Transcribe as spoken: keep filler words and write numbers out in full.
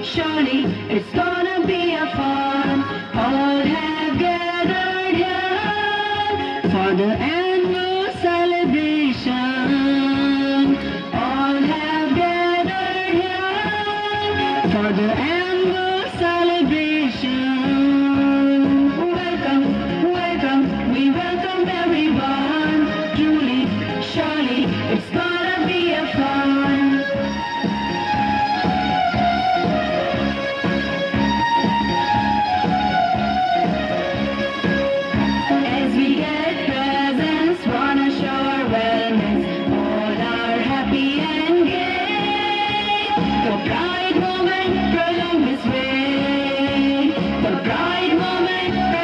surely it's gonna be a fun. All have gathered here for the annual celebration. All have gathered here for the annual celebration. Welcome, welcome, we welcome everyone. Truly, surely it's gonna be a fun. As we get presents, wanna show our wellness. All are happy and gay. The pride moment prolong this way. The pride moment